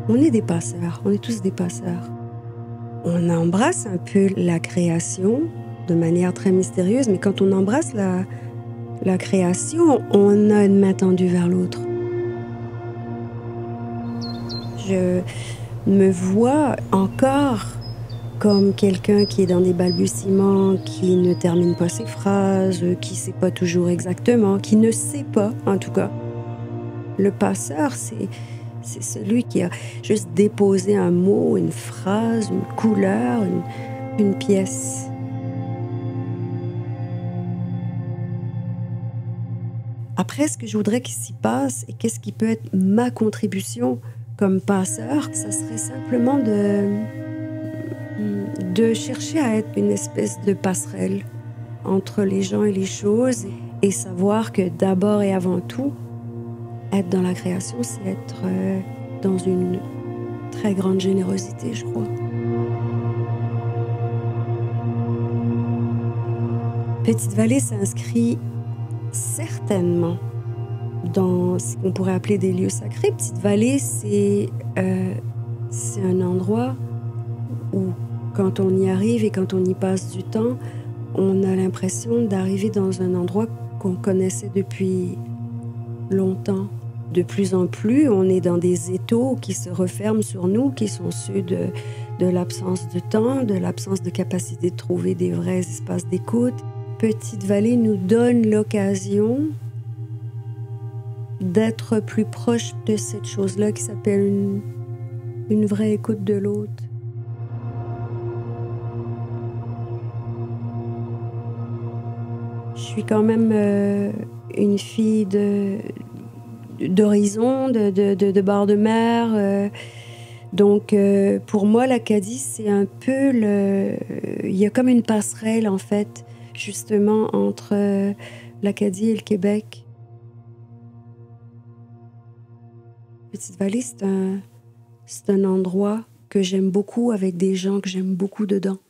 On est des passeurs, on est tous des passeurs. On embrasse un peu la création de manière très mystérieuse, mais quand on embrasse la création, on a une main tendue vers l'autre. Je me vois encore comme quelqu'un qui est dans des balbutiements, qui ne termine pas ses phrases, qui ne sait pas toujours exactement, qui ne sait pas en tout cas. Le passeur, c'est celui qui a juste déposé un mot, une phrase, une couleur, une pièce. Après, ce que je voudrais qu'il s'y passe et qu'est-ce qui peut être ma contribution comme passeur, ça serait simplement de chercher à être une espèce de passerelle entre les gens et les choses et savoir que d'abord et avant tout, être dans la création, c'est être dans une très grande générosité, je crois. Petite-Vallée s'inscrit certainement dans ce qu'on pourrait appeler des lieux sacrés. Petite-Vallée, c'est un endroit où, quand on y arrive et quand on y passe du temps, on a l'impression d'arriver dans un endroit qu'on connaissait depuis longtemps. De plus en plus, on est dans des étaux qui se referment sur nous, qui sont ceux de l'absence de temps, de l'absence de capacité de trouver des vrais espaces d'écoute. Petite-Vallée nous donne l'occasion d'être plus proche de cette chose-là qui s'appelle une vraie écoute de l'autre. Je suis quand même une fille d'horizon, de bord de mer. Donc, pour moi, l'Acadie, c'est un peu il y a comme une passerelle, en fait, justement, entre l'Acadie et le Québec. Petite-Vallée, c'est un endroit que j'aime beaucoup, avec des gens que j'aime beaucoup dedans.